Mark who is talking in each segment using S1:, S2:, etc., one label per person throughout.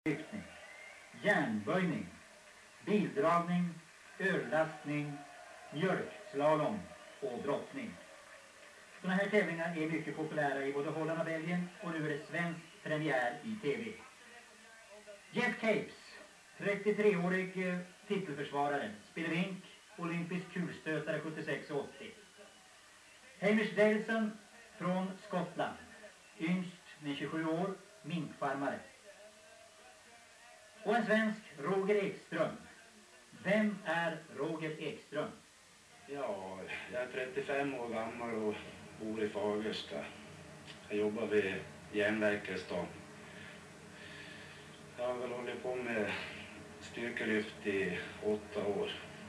S1: lyftning, järnböjning, bildragning, öllastning, mjölkslalom och brottning. Sådana här tävlingar är mycket populära i både Holland och Belgien och nu är det svensk premiär i tv. Jeff Capes, 33-årig titelförsvarare, spelvink, olympisk kulstötare 76 och 80. Hamish Daleson från Skottland, yngst med 27 år, minkfarmare. Och en svensk, Roger Ekström. Vem är Roger Ekström?
S2: Ja, jag är 35 år gammal och bor i Fagersta. Jag jobbar vid järnverket i stan. Jag har väl hållit på med styrkelyft i 8 år.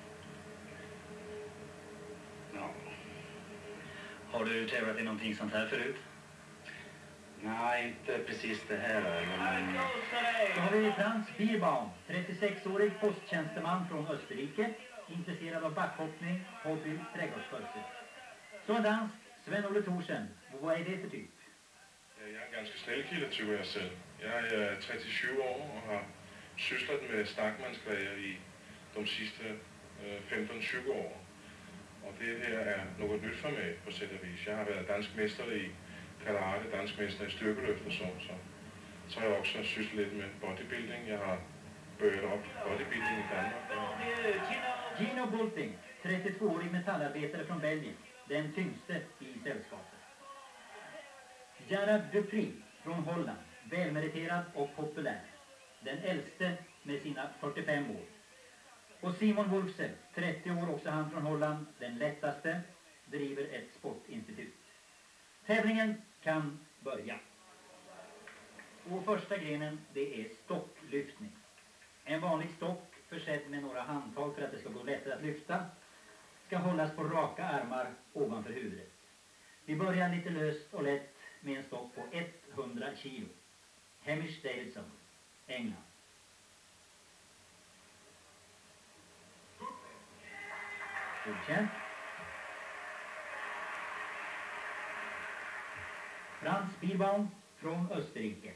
S2: Ja.
S1: Har du tävlat i någonting sånt här förut?
S2: Nej, inte precis det här. Men...
S1: Då har vi Franz Bierbaum, 36-årig posttjänsteman från Österrike, intresserad av backhoppning, hobby, trädgårdsskötsel. Så en dansk, Sven-Olle Thorsen, vad är det för typ?
S3: Jag är en ganska snäll kille, tycker jag själv. Jag är 37 år och har sysslat med starkmansgrejer i de sista 15-20 år. Och det här är något nytt för mig på sätt och vis. Jag har varit dansk mästare i karate, dansk mästare i styrkelyft och så har jag också sysslat lite med bodybuilding. Jag har börjat upp bodybuilding i Danmark.
S1: Gino Bulting, 32-årig metallarbetare från Belgien, den tyngste i sällskapet. Gerard Dupri från Holland, välmeriterad och populär, den äldste med sina 45 år. Och Simon Wolfse, 30 år, också han från Holland, den lättaste, driver ett sportinstitut. Tävlingen kan börja. Och första grenen, det är stocklyftning. En vanlig stock försedd med några handtag för att det ska gå lättare att lyfta ska hållas på raka armar ovanför huvudet. Vi börjar lite löst och lätt med en stock på 100 kilo. Hamish Daleson, England. Godkänt. Franz Bierbaum från Österrike.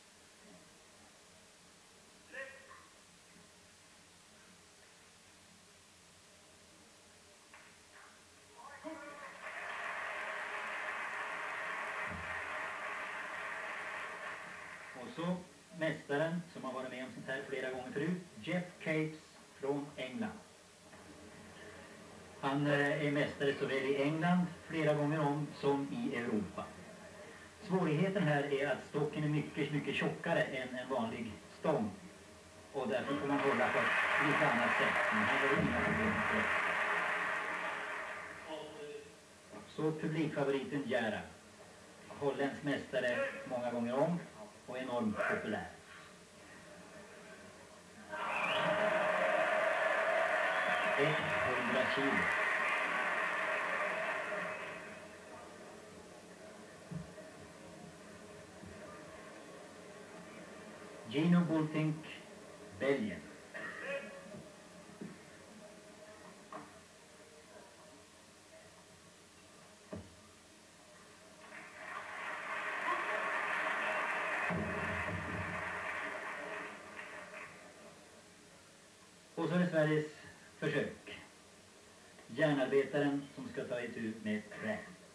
S1: Och så mästaren som har varit med om sånt här flera gånger förut, Jeff Capes från England. Han är mästare såväl i England flera gånger om som i Europa. Svårigheten här är att stocken är mycket tjockare än en vanlig stång. Och därför får man hålla på ett lite annat sätt. Men här är det inga problem för det. Så publikfavoriten Gerard. Holländsk mästare många gånger om och enormt populär. Det 100 kilo. Gino Bulting, Belgien. Och så är det Sveriges försök. Järnarbetaren som ska ta itu med trä.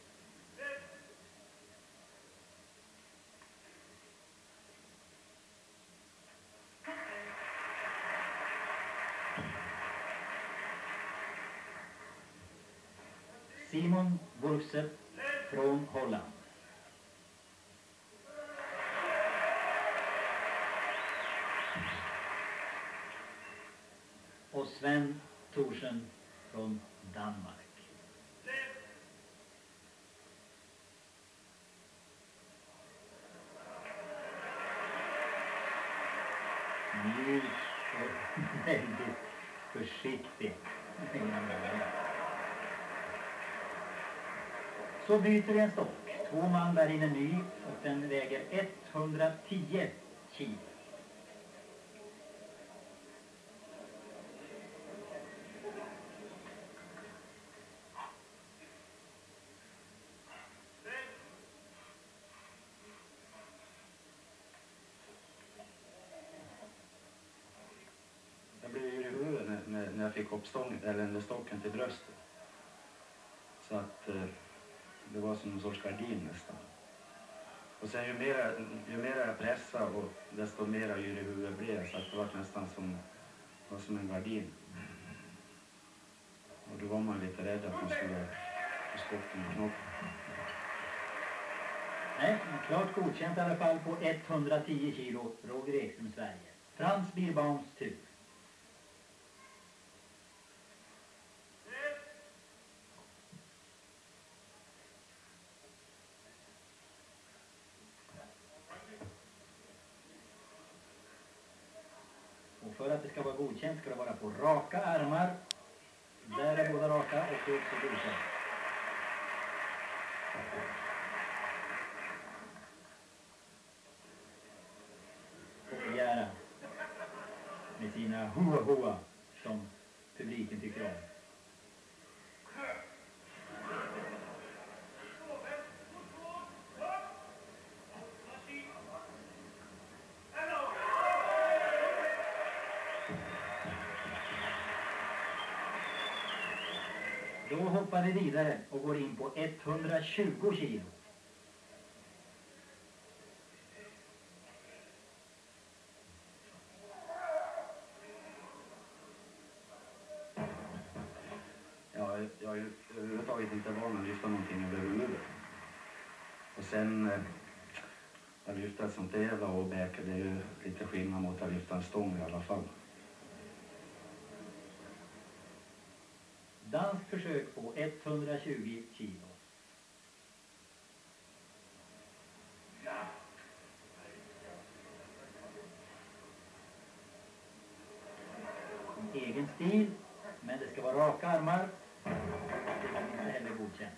S1: Simon Wolfse från Holland. Och Sven Thorsen från Danmark. Mjukt och väldigt försiktigt. Så byter vi en stock. 2 man bär in en ny och den väger 110 kilo.
S2: när jag fick upp stocken till bröstet. Så att det var som en sorts gardin nästan. Och sen ju mer jag pressade och desto mer yr i huvudet blev jag, så att det var nästan som en gardin. Och då var man lite rädd att man skulle få stocken i knoppen.
S1: Nej, klart godkänt i alla fall på 110 kilo, Roger Ekström, Sverige. Frans Birbaums tur. Och för att det ska vara godkänt ska det vara på raka armar. Där är båda raka och det är också godkänt. Och Gerhard med sina hoa-hoa som publiken tycker om. Då hoppar vi vidare och går in på 120 kilo.
S2: Jag är överhuvudtaget inte van att lyfta någonting över huvudet. Och sen att lyfta ett sånt jävla åbäke, det är ju lite skillnad mot att lyfta en stång i alla fall.
S1: Danskt försök på 120 kilo. En egen stil, men det ska vara raka armar. Det är inte heller godkänt.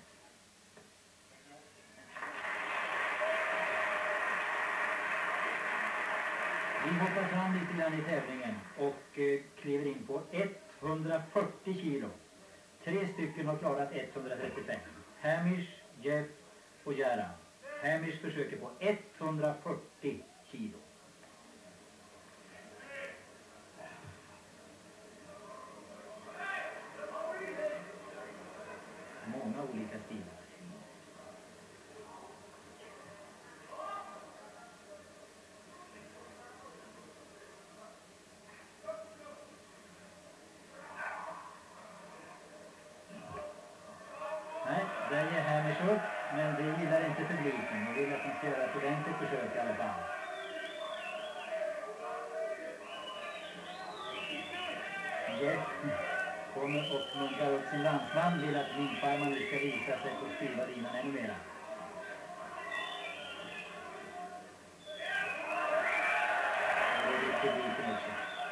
S1: Vi hoppar fram lite grann i tävlingen och kliver in på 140 kilo. 3 stycken har klarat 135. Hamish, Jeff och Gerhard. Hamish försöker på 140 kilo. Många olika stilar. Nej, där ger Hamish upp, men det gillar inte publiken. De vill att de ska göra ett ordentligt försök i alla fall. Jeff kommer och muntrar upp sin landsman, vill att vindfarman nu ska visa sig och styva linan ännu mera. Och det vill publiken också.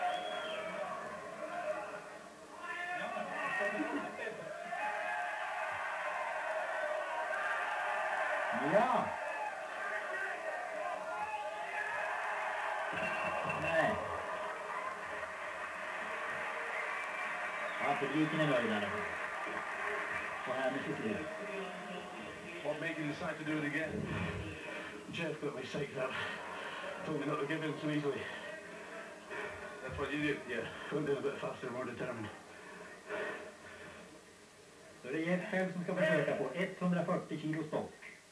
S1: Ja! Nej. Ja, publiken är nöjd i alla fall. Och här med sitt liv.
S4: What made you decide to do it again? Jeff got me psyched up. Told me not to give in so easily.
S3: That's what you did?
S4: Yeah, went in a bit faster, more determined.
S1: Så det är Jeff själv som ska försöka på 140 kilo stock.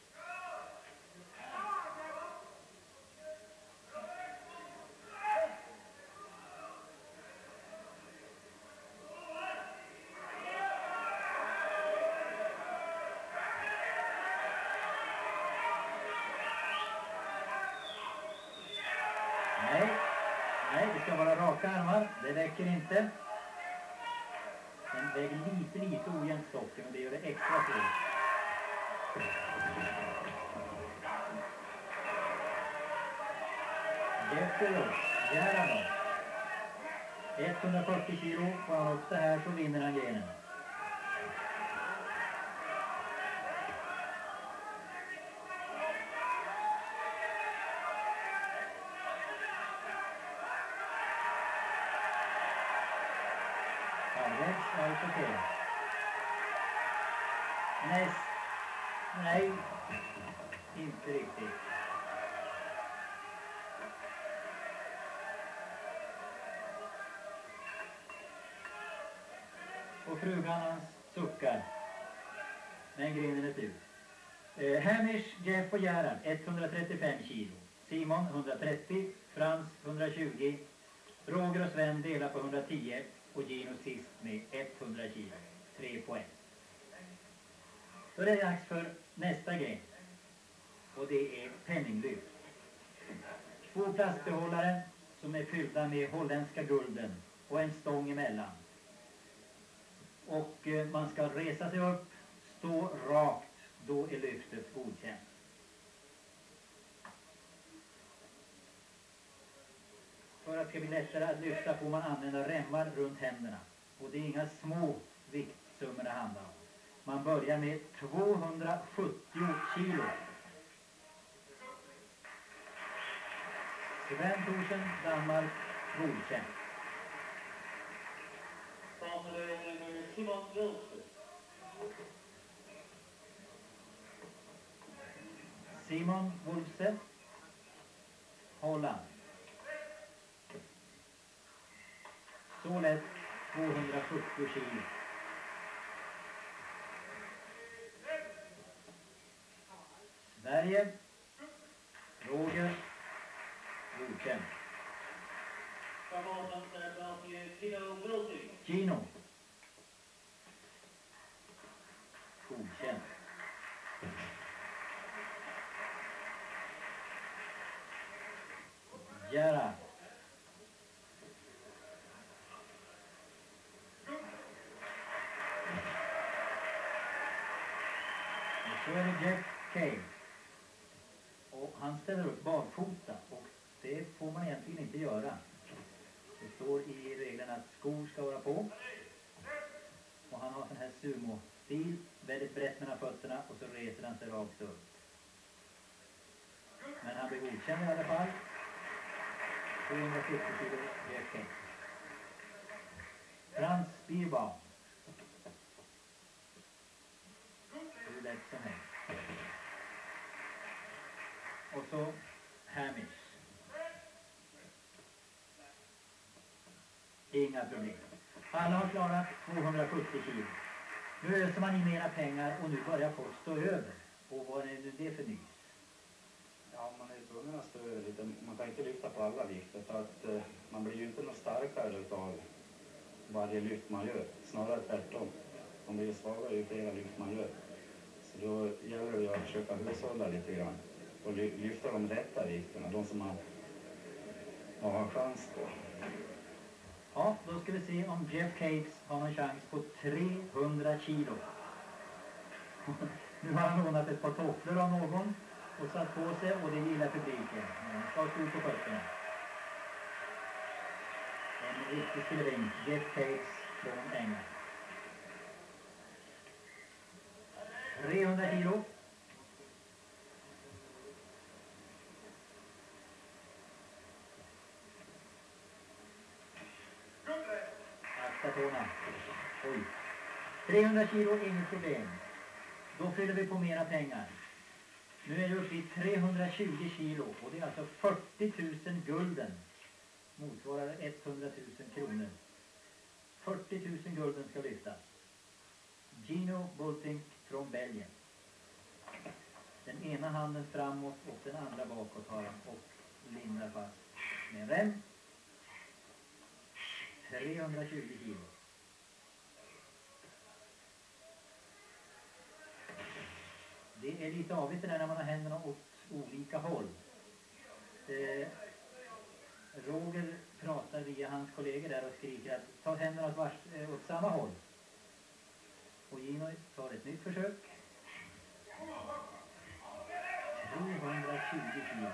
S1: Nej, det ska vara raka armar. Det räcker inte. Den väger lite ojämnt stocken och det gör det extra svårt. Jättebra. Gerhard då. 140 kilo. Får han upp det här så vinner han grenen. Halvvägs är det okej. Nej, inte riktigt. och frugan hans suckar. Men grinen är tur. Hamish, Jeff och Gerhard 135 kilo. Simon 130, Frans 120, Roger och Sven delar på 110 och Gino sist med 100 kilo. 3 poäng. Då är det dags för nästa gren. Och det är penninglyft. 2 plastbehållare som är fyllda med holländska gulden och en stång emellan. Och man ska resa sig upp, stå rakt, då är lyftet godkänt. För att det ska bli lättare att lyfta får man använda remmar runt händerna. Och det är inga små viktsummor det handlar om. Man börjar med 270 kilo. Sven Thorsen, Danmark, godkänt.
S5: Simon Wilson.
S1: Simon Wolfse, Holland. Så lätt 270 kilo. Sverige, Roger, godkänt. Gino, godkänt. Gerhard. Och så är det Jeff Cave. Och han ställer upp barfota och det får man egentligen inte göra. Det står i reglerna att skor ska vara på. Och han har sån här sumo-stil, väldigt brett mellan fötterna och så reser han sig rakt upp. Men han blir godkänd i alla fall. 270 kilo Jeff Cave. Frans Bierbaum. Hur lätt som helst. Och så Hamish. Inga problem. Alla har klarat 270 kilo. Nu öser man in mera pengar och nu börjar folk stå över. Och vad är det för nys?
S2: Ja, man är ju tvungen att stå över lite. Man kan inte lyfta på alla vikter för att man blir ju inte något starkare utav varje lyft man gör. Snarare tvärtom. Man blir ju svagare ju flera lyft man gör. Så då gäller det ju att försöka hushålla lite grann. Och lyfta de rätta vikterna, de som man har chans på.
S1: Ja, då ska vi se om Jeff Caves har någon chans på 300 kilo. Nu har han lånat ett par tofflor av någon och satt på sig och det gillar publiken. Han ska stå på fötterna. En riktig spelevink, Jeff Caves från England. 300 kilo. Akta tårna. Oj. 300 kilo, inget problem. Då fyller vi på mera pengar. Nu är det uppe i 320 kilo och det är alltså 40 000 gulden. Motsvarar 100 000 kronor. 40 000 gulden ska lyftas. Gino Bulting från Belgien. Den ena handen framåt och den andra bakåt har han och lindar fast med en rem. 320 kilo. Det är lite avigt det där när man har händerna åt olika håll. Roger pratar via hans kollegor där och skriker att ta händerna åt samma håll. Och Gino tar ett nytt försök. 320 kilo.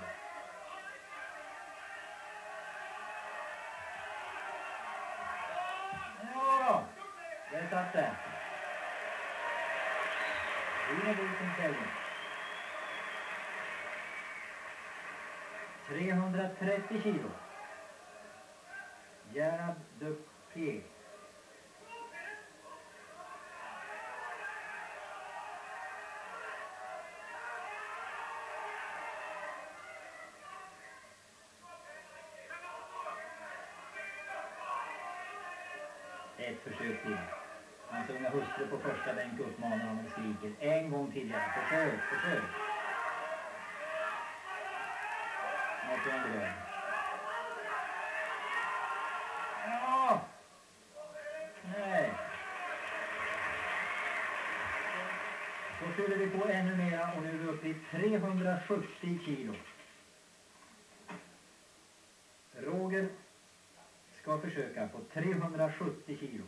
S1: Ja, där satt det. Gino Bulting Belgien. 330 kilo. Gerhard Dupier. Ett försök till. Hans unga hustru på första bänk uppmanar honom och skriker en gång till. Försök. Något under. Ja! Nej. Då fyller vi på ännu mera och nu är vi uppe i 370 kilo. Roger ska försöka på 370 kilo.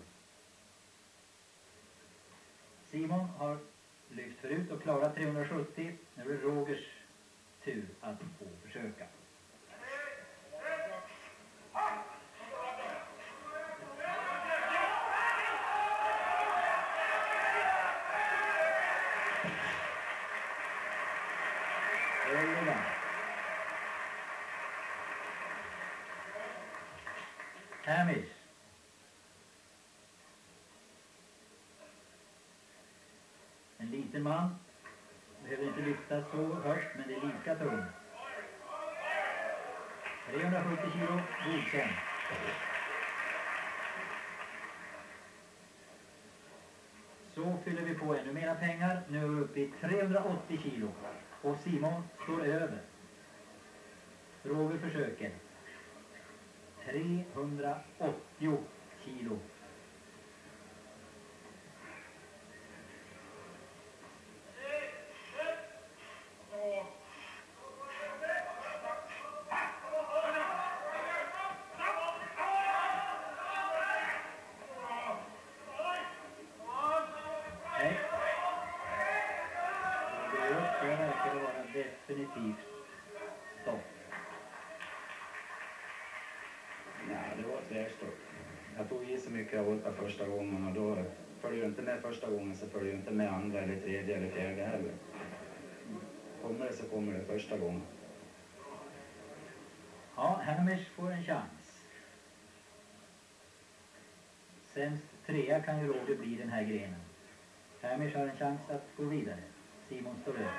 S1: Simon har lyft förut och klarat 370. Nu är det Rogers tur att få försöka. Hamish. En liten man. Behöver inte lyfta så högt, men det är lika tung. 370 kilo, godkänt. Så fyller vi på ännu mera pengar. Nu är vi uppe i 380 kilo. Och Simon står över. Roger försöker. 380 kilo. Nej. Det verkar vara definitivt stopp.
S2: Ja, det var tvärstopp. Jag tog i så mycket jag orkade första gången och då följer jag inte med första gången så följer jag inte med andra eller tredje eller fjärde heller. Kommer det så kommer det första gången.
S1: Ja, Hamish får en chans. Sämst trea kan ju Roger bli den här grenen. Hamish har en chans att gå vidare. Simon står över.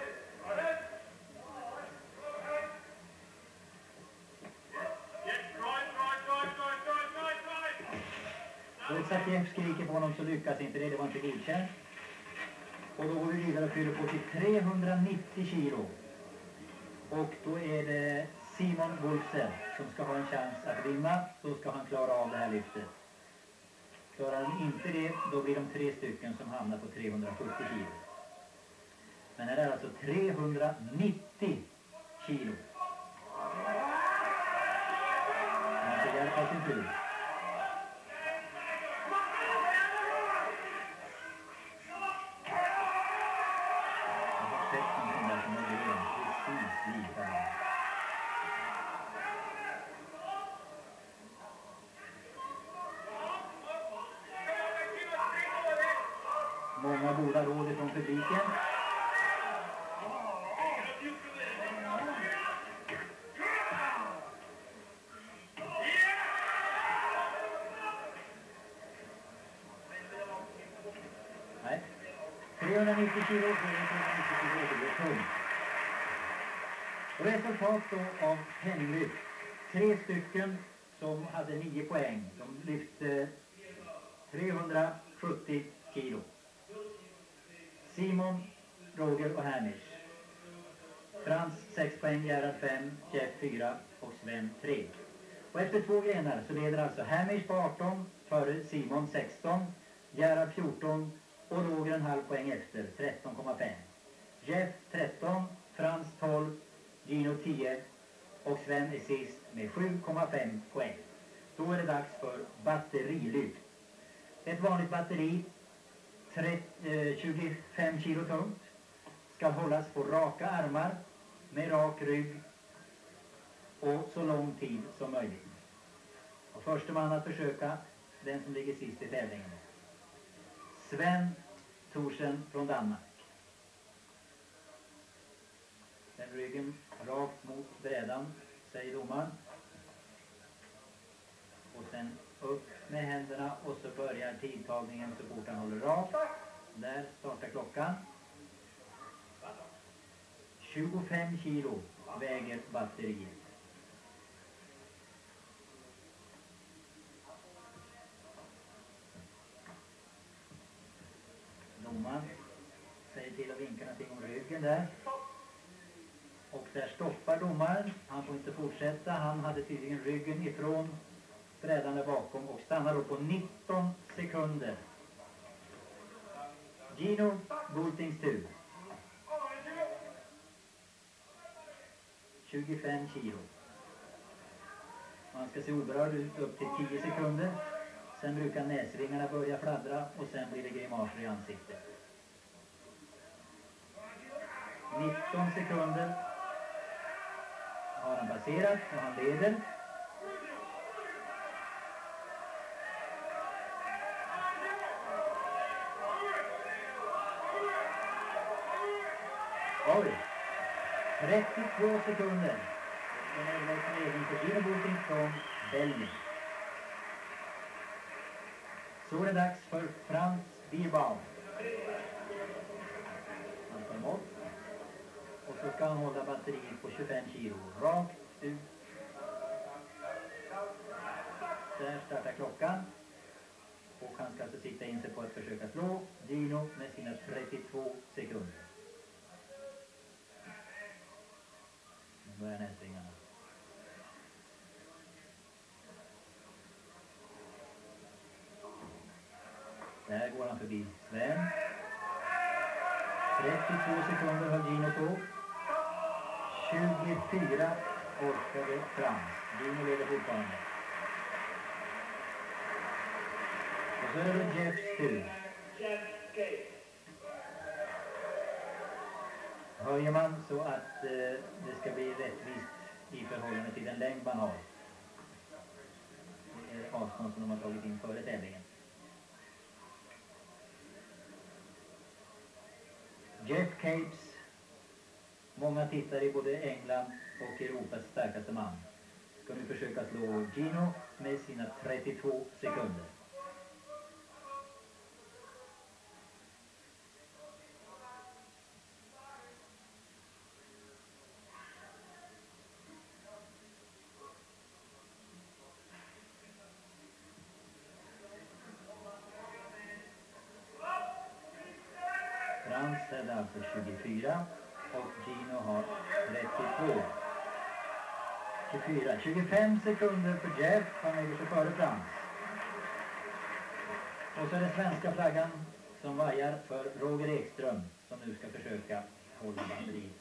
S1: Trots att Jeff skriker på honom så lyckas inte det. Det var inte godkänt. Och då går vi vidare och fyller på till 390 kilo. Och då är det Simon Wolfsen som ska ha en chans att vinna. Då ska han klara av det här lyftet. Klarar han inte det, då blir de 3 stycken som hamnar på 370 kilo. Men här är alltså 390 kilo. Han ska hjälpa sin fru. Jag har sett en sån där som är grön, precis lika. Många goda råd från publiken. Nej. 390 kilo, 390 kilo, det är tungt. Resultat då av penninglyft. 3 stycken som hade 9 poäng. De lyfte 370 kilo. Simon, Roger och Hamish. Frans 6 poäng, Gerhard 5, Jeff 4 och Sven 3. Och efter 2 grenar så leder alltså Hamish på 18 före Simon 16, Gerhard 14 och Roger en halv poäng efter 13,5. Jeff 13, Frans 12, Gino 10 och Sven är sist med 7,5 poäng. Då är det dags för batterilyft. Ett vanligt batteri 25 kilo tungt ska hållas på raka armar med rak rygg och så lång tid som möjligt. Och första man att försöka, den som ligger sist i tävlingen. Sven Thorsen från Danmark. Den ryggen rakt mot brädan, säger domaren. Och sen upp med händerna och så börjar tidtagningen så fort han håller rakt. Där startar klockan. 25 kilo väger batteriet. till att vinka någonting om ryggen där. Och där stoppar domaren. Han får inte fortsätta. Han hade tydligen ryggen ifrån brädan där bakom och stannar då på 19 sekunder. Gino Bultings tur. 25 kilo. Man ska se oberörd ut upp till 10 sekunder. Sen brukar näsvingarna börja fladdra och sen blir det grimaser i ansiktet. 19 sekunder har han passerat och han leder. Oj! 32 sekunder. Den är överlägsen ledning för Gino Bulting från Belgien. Så är det dags för Frans Birbau. Han tar mått. Och så ska han hålla batteriet på 25 kilo. Rakt ut. Där startar klockan. Och han ska alltså sikta in sig på att försöka slå Gino med sina 32 sekunder. Nu börjar näsvingarna. Där går han förbi Sven. 32 sekunder höll Gino på. 24 orkade Frans. Gino leder fortfarande. Och så är det Jeffs tur. Höjer man så att det ska bli rättvist i förhållande till den längd man har. Det är avstånd som de har tagit in före tävlingen. Jeff Capes, många tittare i både England och Europas starkaste man, ska nu försöka slå Gino med sina 32 sekunder. Frans hade alltså 24 och Gino har 32. 24. 25 sekunder för Jeff. Han lägger sig före Frans. Och så är det svenska flaggan som vajar för Roger Ekström som nu ska försöka hålla batteriet.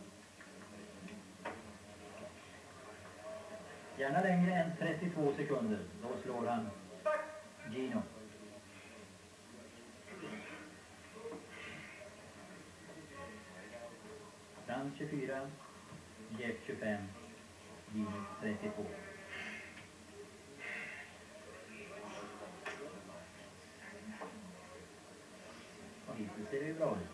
S1: Gärna längre än 32 sekunder. Då slår han Gino. Frans 24, Jeff 25, Gino 32. Och hittills ser det ju bra ut.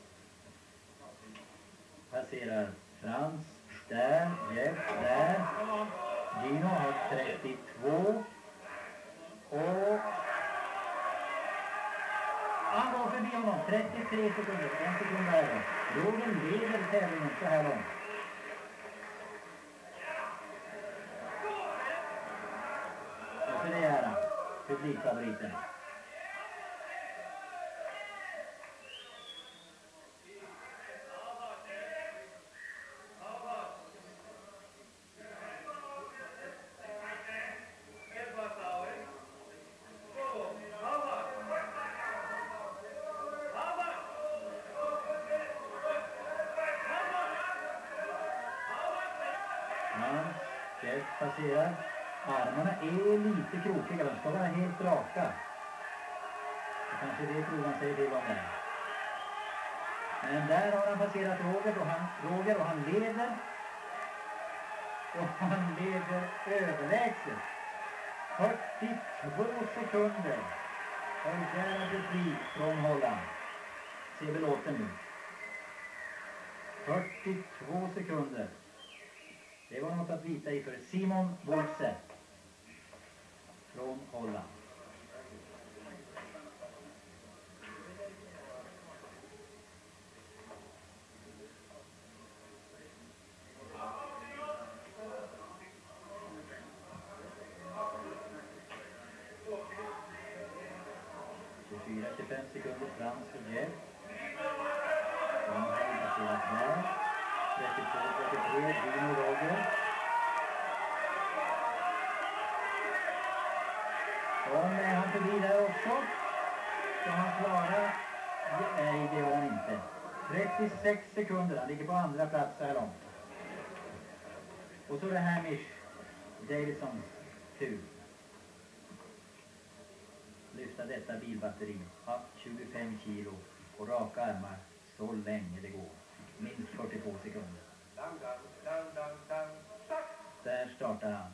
S1: Passerar Frans, där, Jeff, där. Gino har 32. Och han går förbi honom, 33 sekunder, en sekund där. Roger leder tävlingen så här långt. Och så det är han, publikfavoriten. Jeff passerar. Armarna är lite krokiga, de ska vara helt raka. Och kanske det tror man säger till om det. Men där har han passerat Roger och han leder. Och han leder överlägset. 42 sekunder. Och Gerard Dupri från Holland. Ser vi låten nu. 42 sekunder. Det var något att vita i för Simon Bolse från Holland. ...24-25 sekunder Frans och Jeff. De har passerat där. 32-33, Dino Roger. Och är han förbi där också. Ska han klara? Nej, det gör han inte. 36 sekunder, han ligger på andra plats så här långt. Och så är det Hamish Davidsons tur. Lyfta detta bilbatteri. Ja, 25 kilo och raka armar så länge det går. Minst 42 sekunder. Där startar han.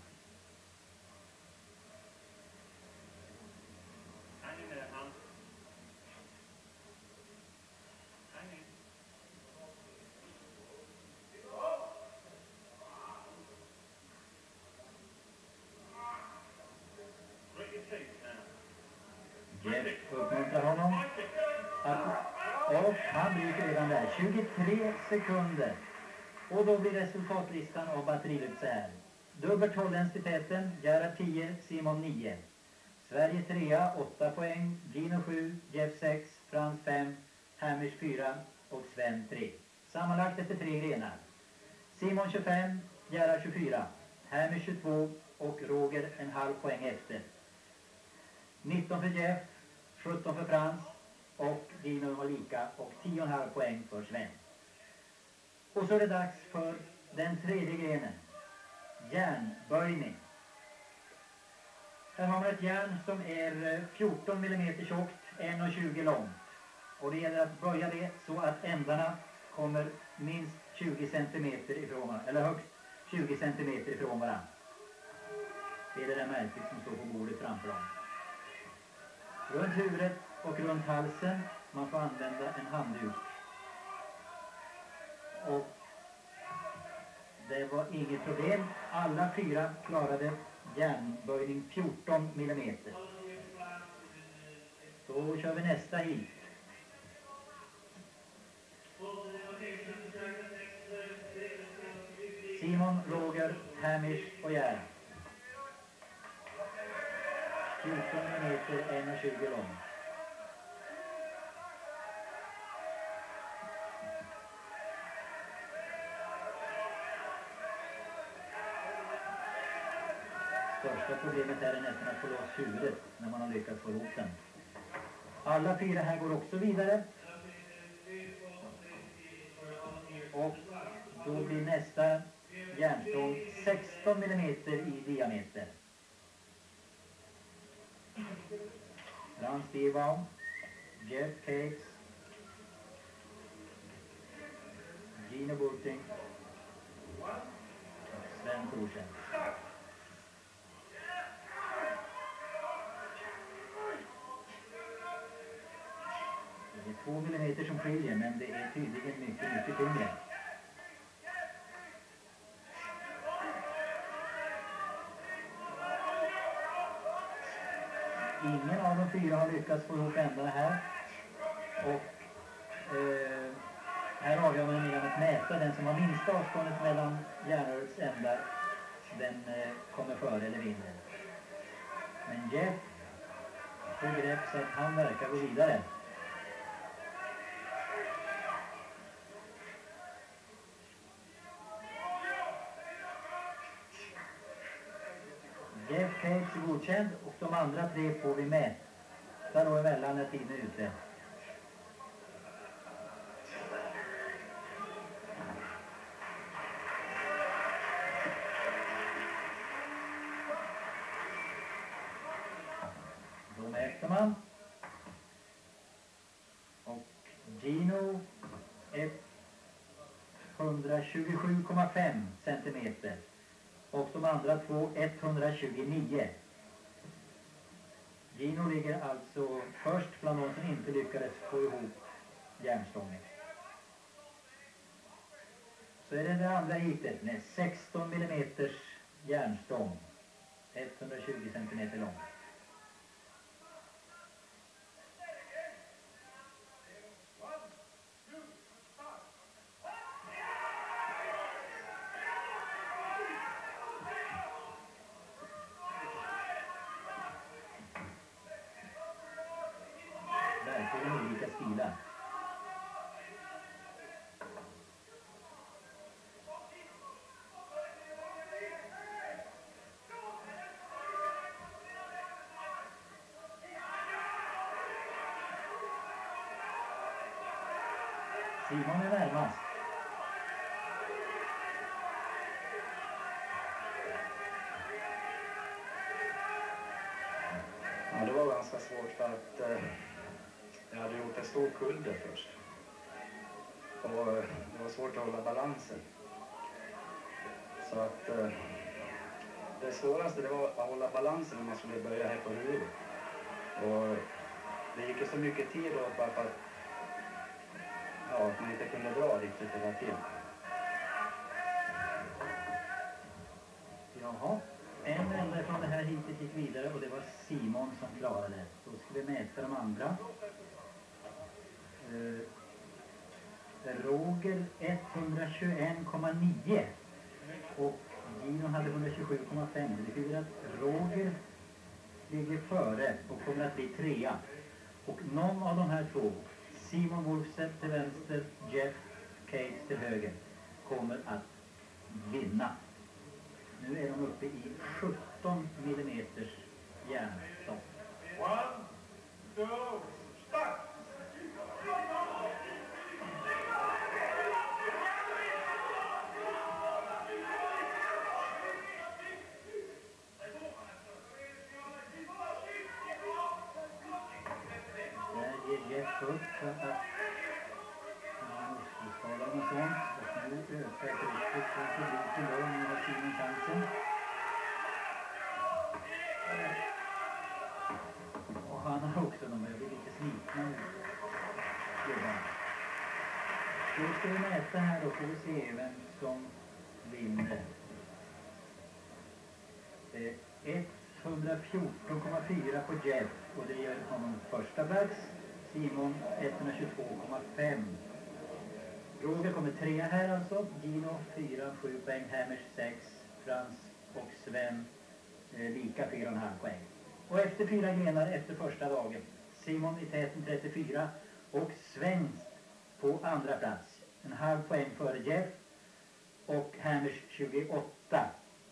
S1: Jeff uppmuntrar honom. Och han bryter redan där. 23 sekunder. Och då blir resultatlistan av batteriet så här. Dubbelt holländsk i täten. Gerhard 10, Simon 9. Sverige 3, 8 poäng. Dino 7, Jeff 6, Frans 5, Hamish 4 och Sven 3. Sammanlagt efter 3 grenar. Simon 25, Gerhard 24, Hamish 22 och Roger en halv poäng efter. 19 för Jeff, 17 för Frans och Dino var lika och 10,5 poäng för Sven. Och så är det dags för den tredje grenen. Järnböjning. Här har man ett järn som är 14 mm tjockt, 1,20 långt. Och det gäller att böja det så att ändarna kommer minst 20 cm ifrån varandra, eller högst 20 cm ifrån varandra. Det är det där märket som står på bordet framför dem. Runt huvudet och runt halsen, man får använda en handduk. Och det var inget problem, alla 4 klarade järnböjning 14 mm. Då kör vi nästa hit. Simon, Roger, Hamish och Gerhard. 14 mm, 1,20 lång. Största problemet är nästan att få loss huvudet när man har lyckats få ihop den. Alla 4 här går också vidare. Och då blir nästa järnstång 16 mm i diameter. Frans Stigbaum, Jeff Cakes, Gino Bulting och Sven Thorsen. Det är 2 mm som skiljer, men det är tydligen mycket tyngre. Ingen av de 4 har lyckats få ihop ändarna här. Och här avgör man genom att mäta den som har minsta avståndet mellan järnrörets ändar. Den kommer före eller vinner. Men Jeff får grepp så att han verkar gå vidare. Jeff Cakes är godkänd och de andra 3 får vi mäta då emellan när tiden är ute. Då mäter man. Och Gino 127,5 centimeter. Och de andra 2 129. Gino ligger alltså först bland de som inte lyckades få ihop järnstången. Så är det andra hitet med 16 mm järnstång. 120 cm lång. Verkligen olika stilar. Simon är närmast.
S2: Ja, det var ganska svårt för att jag hade gjort en stor kulde först. Och det var svårt att hålla balansen. Så att det svåraste det var att hålla balansen när man skulle börja här på huvudet. Och det gick ju så mycket tid åt bara för att man inte kunde dra riktigt hela tiden.
S1: Jaha, en enda från det här hitet gick vidare och det var Simon som klarade det. Då ska vi mäta de andra. Roger 121,9 och Gino hade 127,5. Det betyder att Roger ligger före och kommer att bli trea. Och någon av de här två, Simon Wolfset till vänster, Jeff Cates till höger, kommer att vinna. Nu är de uppe i 17 millimeters järnstopp.
S4: 1, 2, start!
S1: Jeff upp för att han måste skada och sånt. Och nu ökar trycket från publiken då. Nu har Simon chansen. Och han har också de börjar bli lite slitna nu. Då ska vi mäta här och får vi se vem som vinner. 114,4 på Jeff och det gör honom första plats. Simon 122,5. Roger kommer trea här alltså. Gino 4, 7 poäng. Hammers 6. Frans och Sven lika 4,5 poäng. Och efter 4 grenar efter första dagen. Simon i täten 34 och Sven på andra plats. En halv poäng före Jeff och Hammers 28.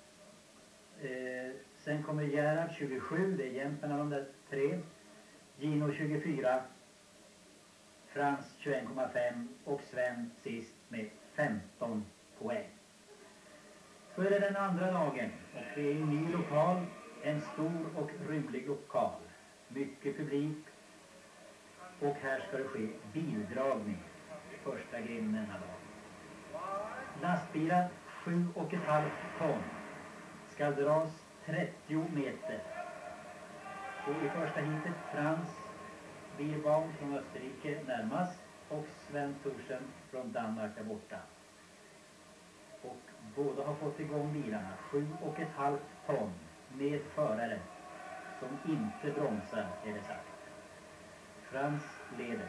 S1: Sen kommer Gerhard 27, det är jämnt mellan de där tre. Gino 24, Frans 21,5 och Sven sist med 15 poäng. Så är det den andra dagen och det är en ny lokal, en stor och rymlig lokal. Mycket publik och här ska det ske bildragning. Första grinden denna dag. Lastbilar 7,5 ton ska dras 30 meter. Och i första hitet Frans Bierbaum från Österrike närmast och Sven Thorsen från Danmark där borta. Och båda har fått igång bilarna 7,5 ton med förare som inte bromsar är det sagt. Frans leder.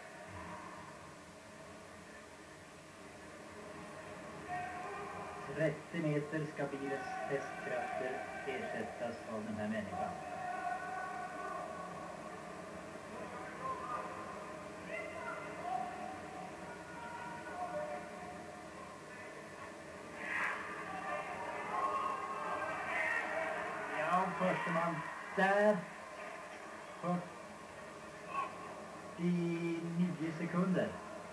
S1: ...30 meter ska bilens hästkrafter ersättas av den här människan. Ja, första man där. 49 sekunder.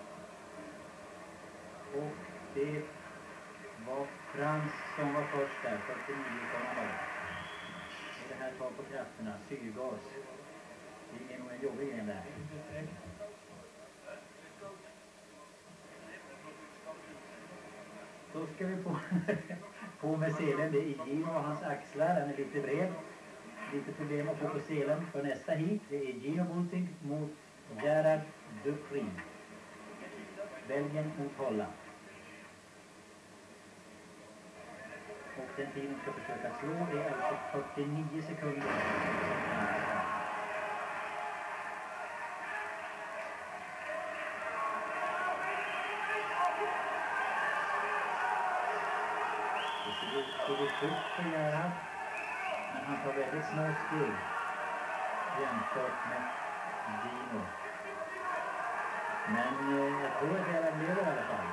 S1: Och det var Frans som var först där, 49,0. Och det här tar på krafterna, syrgas. Det är nog en jobbig grej där. Då ska vi på med selen, det är Gino och hans axlar, den är lite bred. Lite problem att få på selen för nästa hit. Det är Gino Bunting mot Gerhard Dupri. Belgien mot Holland. Och den tiden ska försöka slå är alltså 49 sekunder. Det ser ut fort för Gerhard. Men han tar väldigt små steg jämfört med Gino. Men jag tror att Gerhard leder i alla fall.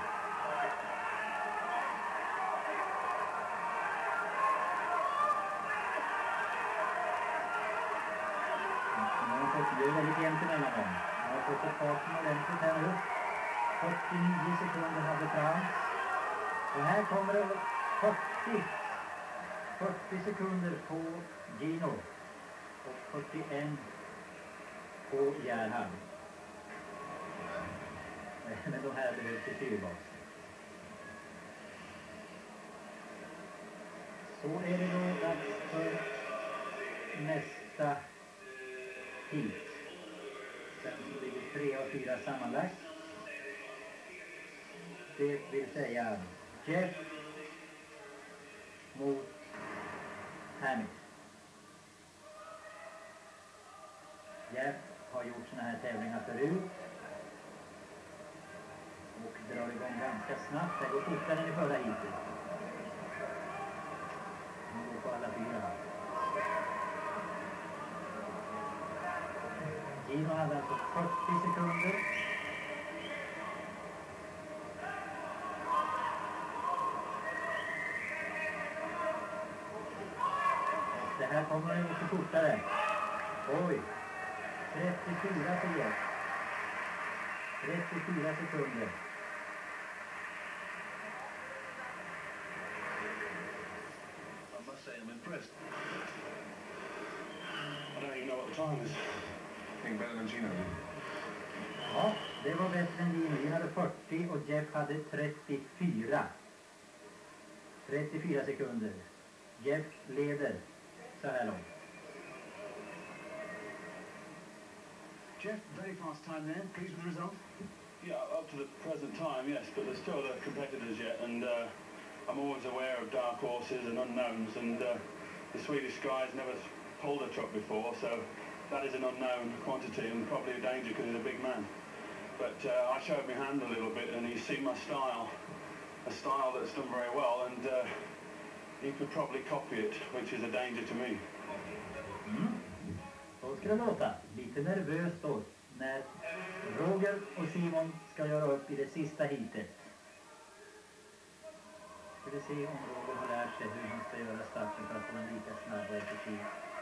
S1: Det är väldigt jämnt emellan dem. Han har fått ett farten ordentligt här nu. 49 sekunder hade Frans. Och här kommer det 40 sekunder på Gino. Och 41 på Gerhard. Men de här behövs i syrgas. Så är det då dags för nästa hit. Den som ligger 3 och 4 sammanlagt. Det vill säga Jeff mot Hamish. Jeff har gjort såna här tävlingar förut. Och drar igång ganska snabbt. Det går fortare än i förra hitet. Han går på alla 4. Gino hade alltså 40 sekunder. Och det här kommer det mycket fortare. Oj! 34 för Jeff. 34 sekunder.
S4: I must say I'm impressed. I don't even know what the time is. I think better than Gino did.
S1: Ja, det var bättre än Gino. Gino hade 40 och Jeff hade 34. 34 sekunder. Jeff leder så här långt.
S4: Jeff, very fast time there. Pleased with the result? Yeah, up to the present time, yes, but there's still other competitors yet, and I'm always aware of dark horses and unknowns, and the Swedish guy's never pulled a truck before, so that is an unknown quantity and probably a danger because he's a big man. But I showed my hand a little bit, and he's seen my style, a style that's done very well, and he could probably copy it, which is a danger to me.
S1: Så ska det låta. Lite nervöst då när Roger och Simon ska göra upp i det sista hitet. Ska vi se om Roger har lärt sig hur han ska göra starten för att få en lika snabb och effektiv.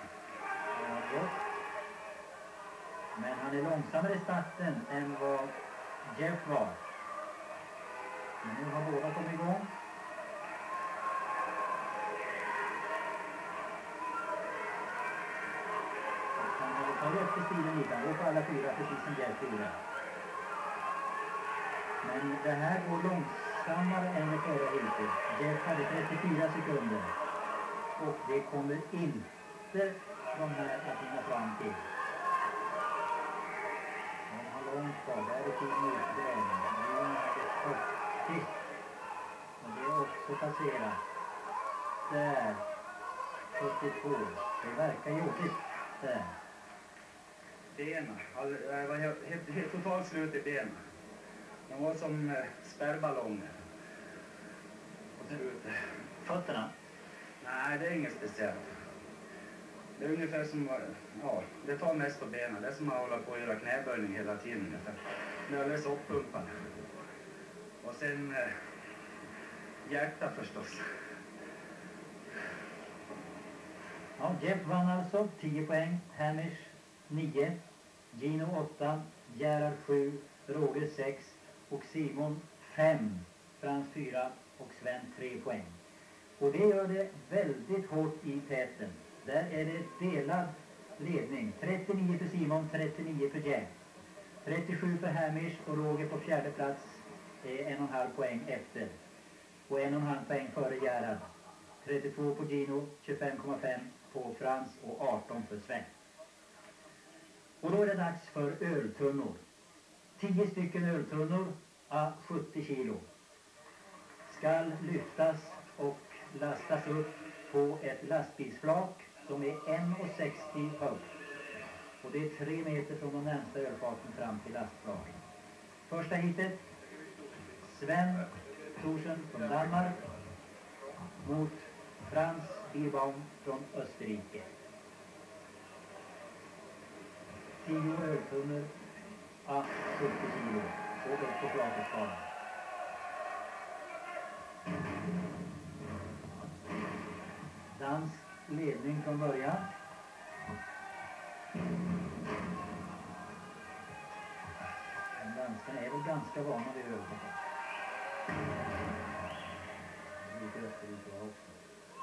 S1: Men han är långsammare i starten än vad Jeff var. Men nu har båda kommit igång. Han har efter stilen lite, han går på alla 4 precis som Jeff gjorde. Men det här går långsammare än det förra hitet. Jeff hade 34 sekunder. Och det kommer inte de här att hinna fram till. De har långt kvar, där är tiden utdragen. Nu är det 40. Och det är också passerat. Där. 42. Det verkar jobbigt. Där.
S2: Benen. Jag var helt totalt slut i benen. De var som spärrballonger. Och
S1: Fötterna?
S2: Nej, det är inget speciellt. Det är ungefär som, ja, det tar mest på benen. Det är som att hålla på att göra knäböjning hela tiden ungefär. Nervös upppumpad. Och sen hjärta förstås.
S1: Ja, Jeff vann alltså 10 poäng, Hamish 9, Gino 8, Gerhard 7, Roger 6 och Simon 5, Frans 4 och Sven 3 poäng. Och det gör det väldigt hårt i täten. Där är det delad ledning. 39 för Simon, 39 för Jeff. 37 för Hamish och Roger på 4:e plats är 1,5 poäng efter. Och 1,5 poäng före Gerhard. 32 på Gino, 25,5 på Frans och 18 för Sven. Och då är det dags för öltunnor. 10 stycken öltunnor à 70 kilo. Ska lyftas och lastas upp på ett lastbilsflak som är 1,60 högt. Och det är 3 meter från de närmsta ölfaten fram till lastflaket. Första hitet. Sven Thorsen från Danmark mot Frans Bierbaum från Österrike. 10 öltunnor à 70 kilo. Och upp på flaket skalan. Dansk ledning från början. Den Svenskarna är väl ganska vana vid övertag. Lite Österrike var också.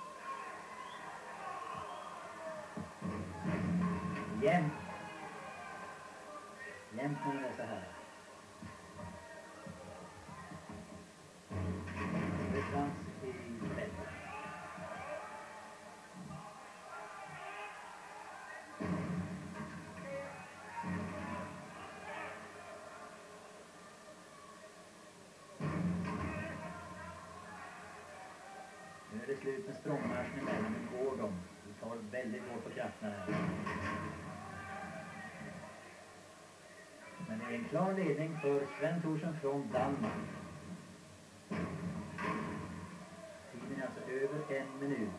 S1: Jämnt. Jämnt när det är så här. Det är Frans i rätt. Nu är det slut med språngmarschen emellan, nu går de. Vi tar väldigt hårt på krafterna här. Men det är en klar ledning för Sven Thorsen från Danmark. Tiden är alltså över 1 minut.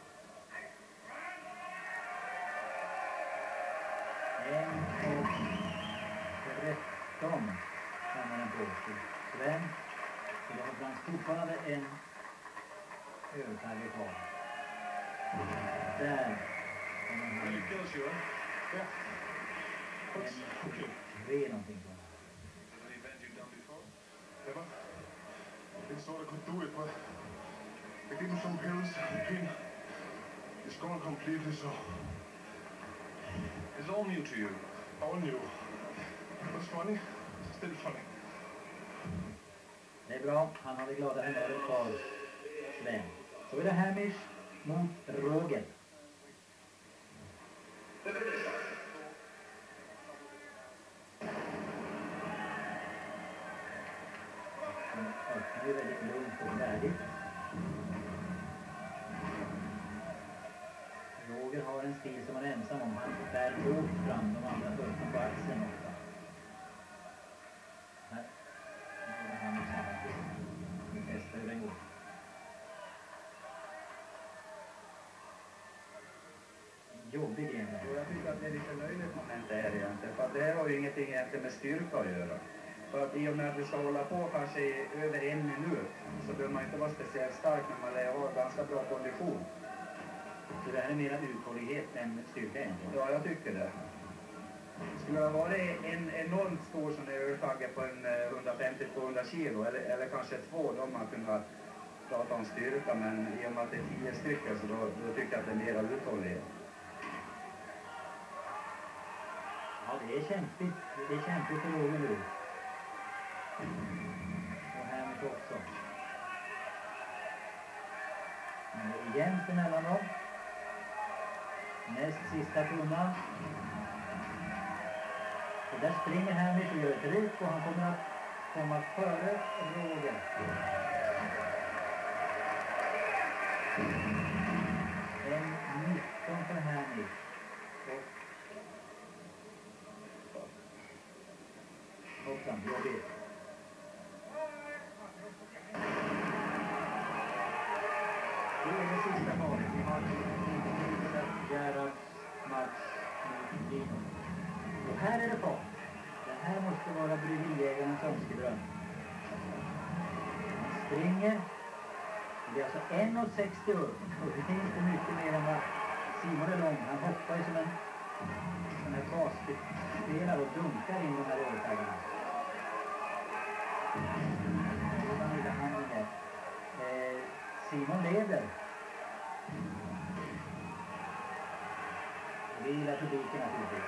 S1: 1:13 kan man på sig. Sven, så det har Frans fortfarande en övertagare kvar. Där kommer han.
S4: Really kills you, eh? Yeah. Okay.
S1: 3 någonting sånt.
S4: Is there any event you've done before? Never. They thought I could do it, but they gave me some pills. The pain is gone completely, so it's all new to you. All new. What's funny? Still funny.
S1: Det är bra. Han hade glada humöret för Sven. Så är det Hamish mot Roger. Det är väldigt lugnt och färdigt. Roger har en stil som han är ensam om. Han bär hårt fram de andra fötterna på axeln ofta. Här. Nu han testar hur den går. Jobbig gren.
S2: Jag tycker att det är lite löjligt moment det här egentligen. För att det här har ju ingenting egentligen med styrka att göra. För att i och med att vi ska hålla på kanske i över 1 minut så behöver man inte vara speciellt stark när man har ganska bra kondition.
S1: Så det här är mer uthållighet än styrka egentligen?
S2: Ja, jag tycker det. Skulle det ha varit en enormt stor som är övertaget på en 150-200 kilo eller kanske 2, då har man kunnat prata om styrka. Men i och med att det är 10 stycken så då tycker jag att det är mer uthållighet.
S1: Ja, det är kämpigt. Det är kämpigt för Roger nu. Och Hamish också. Men det är jämnt emellan dem. Näst sista tunnan. Och där springer Hamish och gör ett ryck och han kommer att komma före Roger. En 19 för Hamish. Hoppsan, jobbigt. Det är det sista valet. Vi har Gerhards match mot Gino. Och här är det fart. Det här måste vara bryggeriägarens önskedröm. Han springer. Det är alltså 1,60 upp. Och det finns inte mycket mer än vad Simon är lång. Han hoppar ju som en sån här basketspelare och dunkar in de här övertaggarna. Simon leder. Det gillar publiken naturligtvis.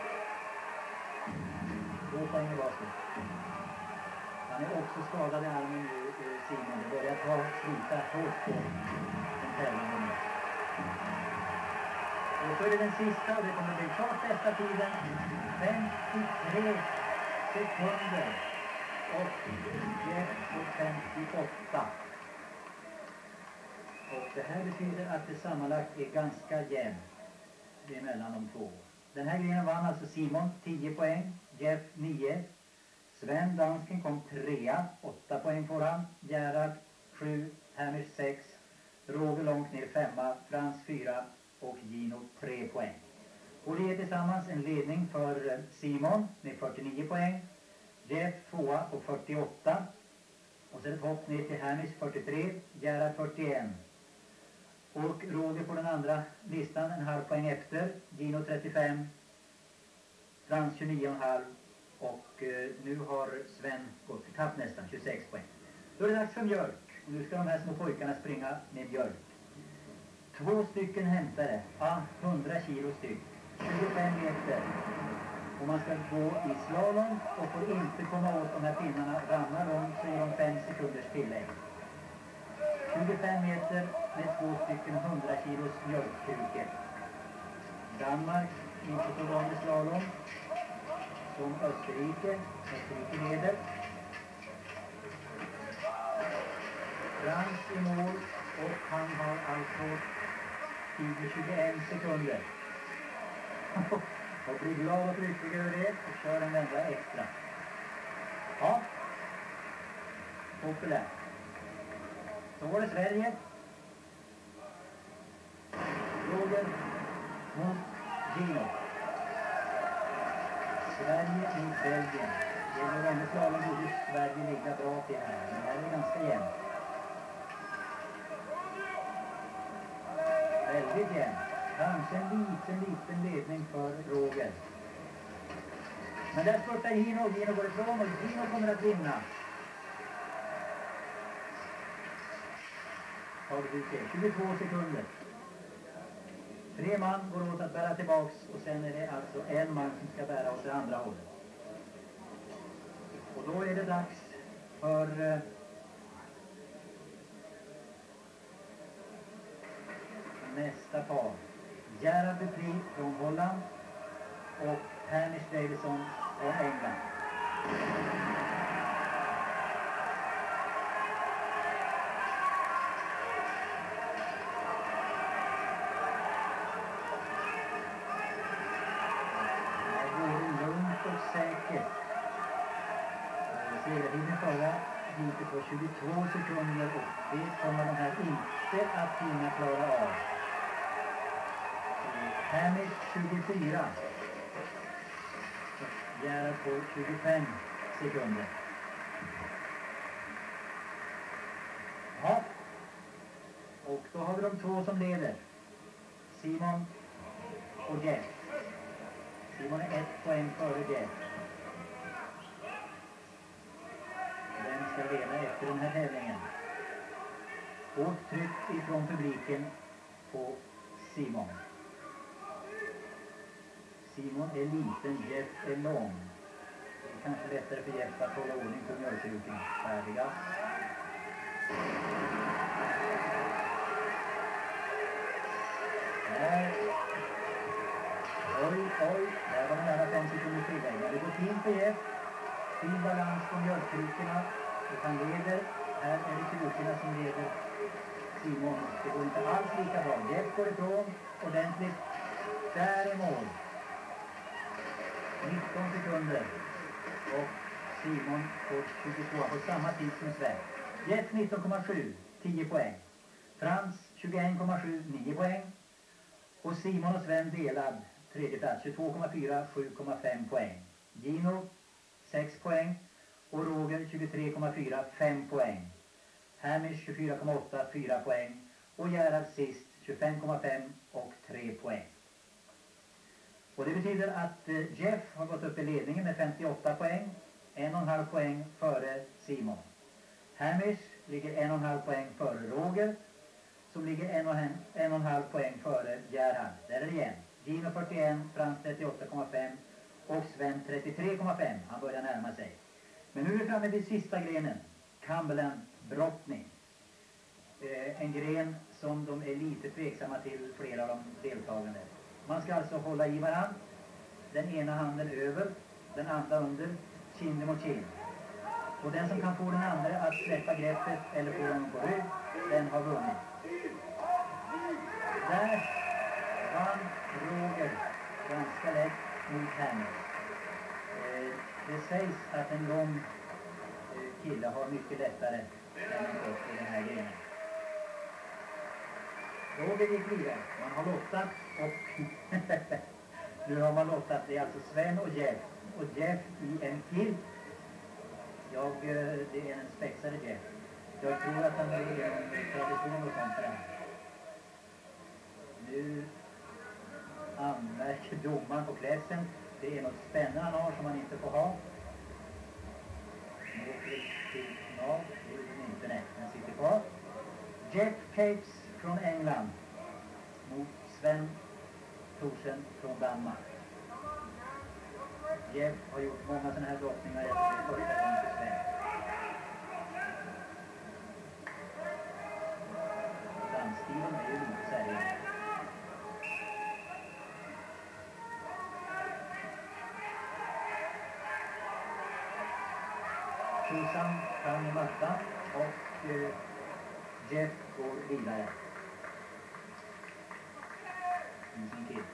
S1: 2 poäng i basket. Han är också skadad i armen nu, Simon. Det börjar slita hårt på den tävlande nu. Och så är det den sista och det kommer bli klart bästa tiden. 53 sekunder. Och Jeff på 58. Och det här betyder att det sammanlagt är ganska jämnt emellan de två. Den här grenen vann alltså Simon 10 poäng, Jeff 9. Sven dansken kom 3, 8 poäng får han. Gerhard 7, Hamish 6. Roger långt ner 5, Frans 4 och Gino 3 poäng. Och det är tillsammans en ledning för Simon med 49 poäng. Jeff 2 på 48. Och sen ett hopp ner till Hamish 43, Gerhard 41. Och Roger på den andra listan en halv poäng efter. Gino 35. Frans 29,5. Och nu har etapp nästan, 26 poäng. Då är det dags för mjölk. Och nu ska de här små pojkarna springa med mjölk. 2 stycken hämtare, 100 kilo styck, 25 meter. Och man ska gå i slalom och får inte komma åt de här pinnarna. Ramlar de så är de 5 sekunders tillägg. 25 meter med 2 stycken 100 kilos mjölkkrukor. Danmark inte så vanlig slalom som Österrike. Österrike leder. Frans i mål och han har alltså 21 sekunder. Och blir glad och lycklig över det och kör en vända extra. Ja. Populärt. Så var det Sverige. Roger mot Gino. Sverige mot Belgien. Det är nog väldigt slalom borde Sverige ligga bra till här. Men här är det ganska jämnt. Väldigt jämnt. Kanske en liten ledning för Roger. Men där spurtar Gino. Gino går ifrån och Gino kommer att vinna. Har vi se, 22 sekunder. 3 man går åt att bära tillbaks och sen är det alltså en man som ska bära åt det andra hållet. Och då är det dags för nästa par. Gerard Dupri från Holland och Hamish Davison från England. Säkert. Segertiden förra gick på 22 sekunder och det kommer de här inte att hinna klara av. Hamish 24. Gerard på 25 sekunder. Ja. Och då har vi de 2 som leder. Simon och Jeff. Simon är 1 poäng före Jeff. Vem ska leda efter den här tävlingen? Hårt tryck ifrån publiken på Simon. Simon är liten, Jeff är lång. Det är kanske lättare för Jeff att hålla ordning på mjölkrukorna. Färdiga. Där. Oj, där var det nära 5 sekunder tillägg. Det går fint för Jeff. Fin balans på mjölkkrukorna. Och han leder. Här är det krukorna som leder Simon. Det går inte alls lika bra. Jeff går ifrån ordentligt. Där är mål. 19 sekunder. Och Simon får 22 på samma tid som Sven. Jeff 19,7, 10 poäng. Frans 21,7, 9 poäng. Och Simon och Sven delad tredje plats, 22,4, 7,5 poäng. Gino 6 poäng. Och Roger 23,4, 5 poäng. Hamish 24,8, 4 poäng. Och Gerard sist 25,5 och 3 poäng. Och det betyder att Jeff har gått upp i ledningen med 58 poäng. 1,5 poäng före Simon. Hamish ligger 1,5 poäng före Roger. Som ligger 1,5 poäng före Gerard. Där är det igen. Gino 41, Frans 38,5 och Sven 33,5. Han börjar närma sig. Men nu är vi framme vid sista grenen. Cumberland brottning. En gren som de är lite tveksamma till, flera av de deltagande. Man ska alltså hålla i varann. Den ena handen över, den andra under, kind mot kind. Och den som kan få den andra att släppa greppet eller få honom på rygg, den har vunnit. Där vann Roger ganska lätt mot henne. Det sägs att en lång kille har mycket lättare än en kort i den här grenen. Roger gick vidare. Man har lottat och nu har man lottat. Det är alltså Sven och Jeff. Och Jeff i en kilt. Det är en spexade Jeff. Jag tror att han är en tradition och sånt för det här. Nu anmärker domaren på klädseln. Det är något spännande han har som man inte får ha. Jeff Capes från England mot Sven Thorsen från Danmark. Jeff har gjort många sådana här brottningar. Jag tror det är första gången för Sven. Dansstilen är ju lite seriös. Susan fram i mattan och Jeff går vidare. Med sin kill.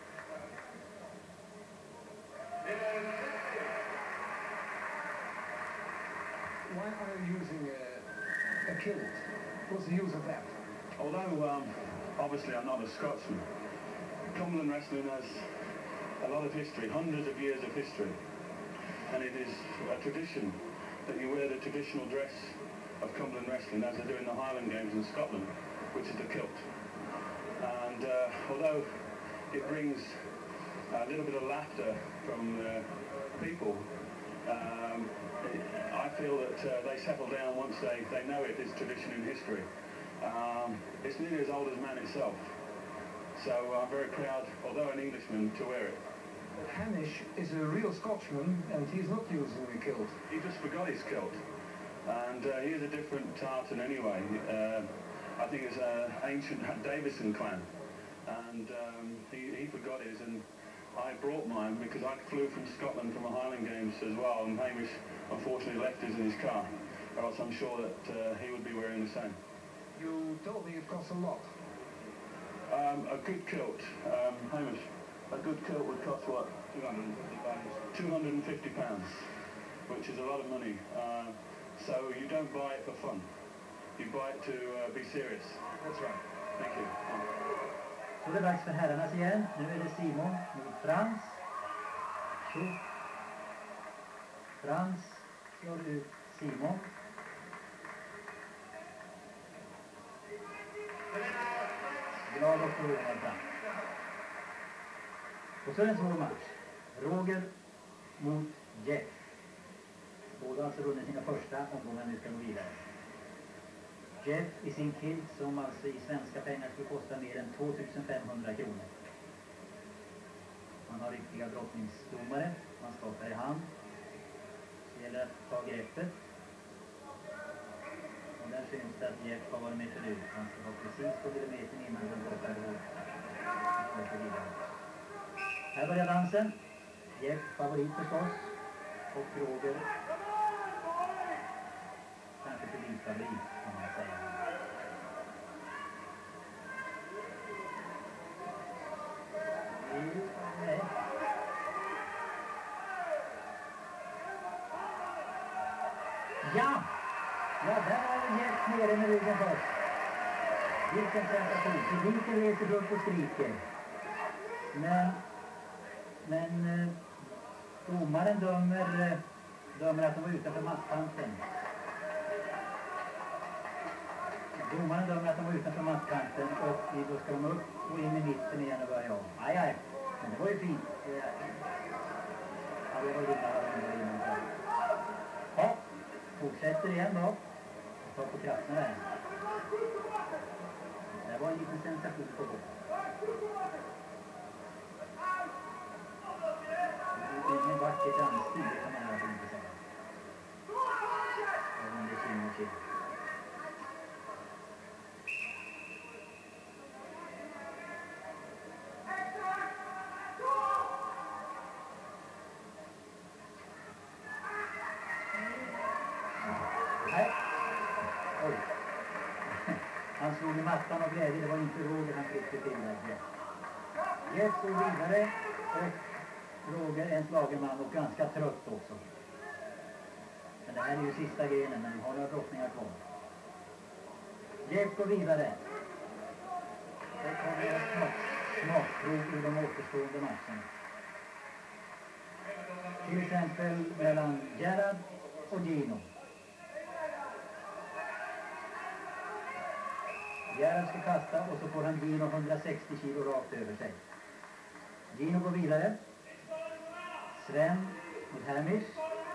S6: Why are you using a kilt? What's the use of that?
S4: Although, obviously I'm not a Scotsman, Cumberland wrestling has a lot of history, hundreds of years of history. And it is a tradition that you wear the traditional dress of Cumberland wrestling as they do in the Highland Games in Scotland, which is the kilt. And although it brings a little bit of laughter from people, I feel that they settle down once they know it is tradition in history. It's nearly as old as man itself. So I'm very proud, although an Englishman, to wear it.
S6: Hamish is a real Scotsman and he's not using a kilt.
S4: He just forgot his kilt. And he is a different tartan anyway. I think it's an ancient Davison clan. And he forgot his, and I brought mine because I flew from Scotland from the Highland Games as well, and Hamish unfortunately left his in his car, or else I'm sure that he would be wearing the same.
S6: You told me it costs a lot.
S4: A good kilt, Hamish, a good kilt would cost what? £250, which is a lot of money. So you don't buy it for fun. You buy it to be serious.
S6: That's right.
S4: Thank you.
S1: Så det är dags för herrarnas igen. Nu är det Simon mot Frans. Så. Frans slår ut Simon. Glad och förvånad Frans. Och så är det en svår match. Roger mot Jeff. Båda har alltså vunnit sina första omgångar, nu ska gå vidare. Jeff i sin kilt som alltså i svenska pengar skulle kosta mer än 2500 kronor. Man har riktiga brottningsdomare, man skakar i hand. Det gäller att ta greppet. Och där syns det att Jeff har varit med förut. Han ska ha precis på millimetern innan den bortar och här börjar dansen. Jeff favorit förstås. Och Roger kanske publikfavorit kan man säga. Nej. Ja! Ja, där var Jeff nere med ryggen först. Vilken sensation. Publiken reser upp och skriker. Men domaren dömer att de var utanför mattkanten. Domaren dömer att de var utanför mattkanten och då ska de upp och in i mitten igen och börja om. Aj, men det var ju fint. Ja, det var ju innan. Ja, fortsätter igen då. Ta på krafterna där. Det var en liten sensation på gång. Det är en vacker dansstil, det kan man i alla fall inte säga. Även det kinn och kinn. Nej. Oj. Han slog i mattan av glädje, det var inte Roger han fick till det. Jeff går vidare och Roger är en slagen man och ganska trött också. Men det här är ju sista grenen, men vi har några brottningar kvar. Jeff går vidare. Det kommer ett smakprov ur de återstående matcherna. Till exempel mellan Gerard och Gino. Gerard ska kasta och så får han Gino 160 kilo rakt över sig. Gino går vidare. Sven mot Hamish.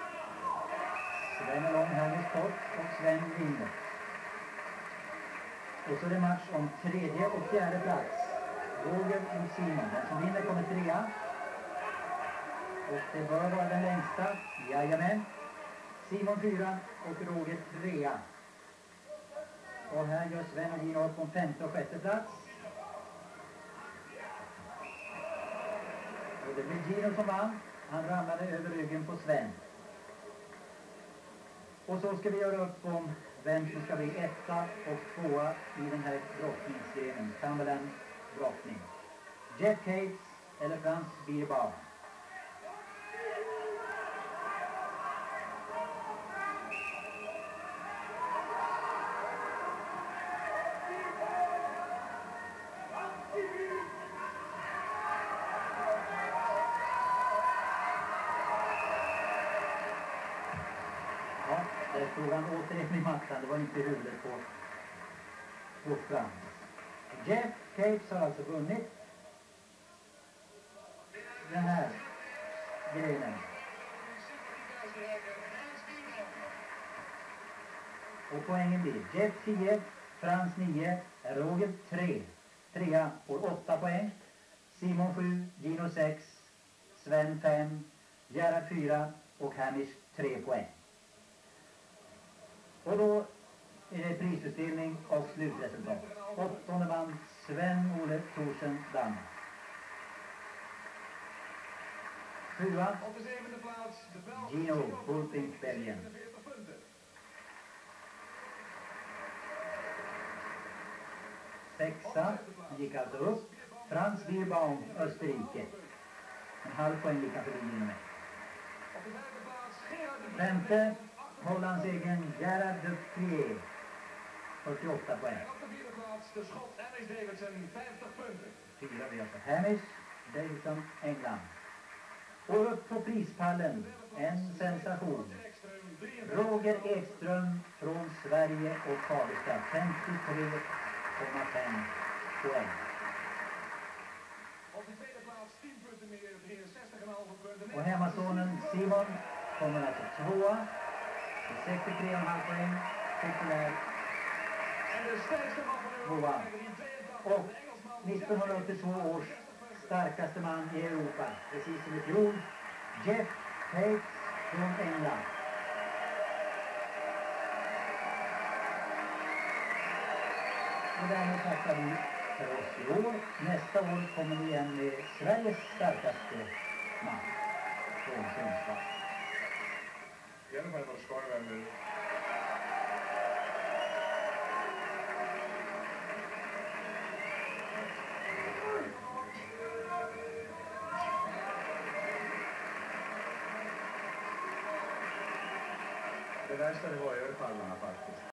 S1: Sven är lång, Hamish kort och Sven vinner. Och så är det match om tredje och fjärde plats. Roger och Simon. Den som vinner kommer trea. Och det bör vara den längsta. Jajamän. Simon 4 och Roger 3. Och här gör Sven och Gino upp om 5:e och 6:e plats. Och det blir Gino som vann. Han ramlade över ryggen på Sven. Och så ska vi göra upp om vem som ska bli 1:a och 2:a i den här brottningsserien. Cumberland brottning. Jeff Cates eller Frans Bierbaum. Där stod han återigen i mattan. Det var inte huvudet på Frans. Jeff Cates har alltså vunnit den här grenen. Och poängen blir Jeff 10, Frans 9, Roger 3. 3 får 8 poäng. Simon 7, Gino 6, Sven 5, Gerhard 4 och Hamish 3 poäng. Och då är det prisutdelning och slutresultat. 8:e man Sven-Ole Thorsen Danmark. 7:a Gino Bulpink Belgien. 6:a gick alltså upp Frans Bierbaum Österrike. En halv poäng lika för Gino med. 5:e Hollands egen Gerard Duprier, 48 poäng. 4 blir alltså Hamish Davidson, England. Och upp på prispallen, en sensation. Roger Ekström från Sverige och Fagersta, 53,5 poäng. Och hemmasonen Simon kommer alltså 2:a. 63,5 poäng, populär 2:a. Och 1982 års starkaste man i Europa, precis som i fjol, Jeff Cates från England. Och därmed tackar vi för oss i år. Nästa år kommer vi igen med Sveriges starkaste man från Sundsvall.
S3: I alla fall var det skoj at være med.
S4: Det värsta det var ölpallarna faktiskt.